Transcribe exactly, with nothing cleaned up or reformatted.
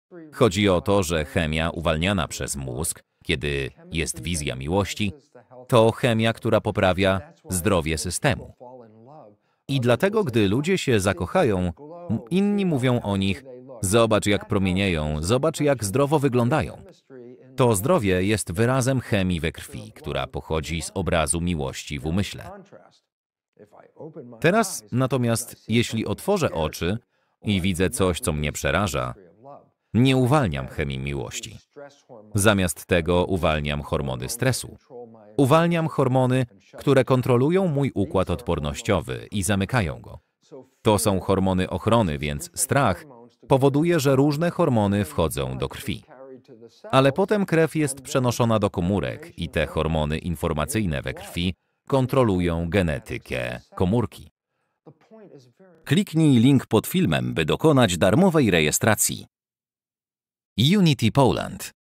Chodzi o to, że chemia uwalniana przez mózg, kiedy jest wizja miłości, to chemia, która poprawia zdrowie systemu. I dlatego, gdy ludzie się zakochają, inni mówią o nich: zobacz, jak promienieją, zobacz, jak zdrowo wyglądają. To zdrowie jest wyrazem chemii we krwi, która pochodzi z obrazu miłości w umyśle. Teraz natomiast, jeśli otworzę oczy i widzę coś, co mnie przeraża, nie uwalniam chemii miłości. Zamiast tego uwalniam hormony stresu. Uwalniam hormony, które kontrolują mój układ odpornościowy i zamykają go. To są hormony ochrony, więc strach powoduje, że różne hormony wchodzą do krwi. Ale potem krew jest przenoszona do komórek i te hormony informacyjne we krwi kontrolują genetykę komórki. Kliknij link pod filmem, by dokonać darmowej rejestracji. Unity Poland.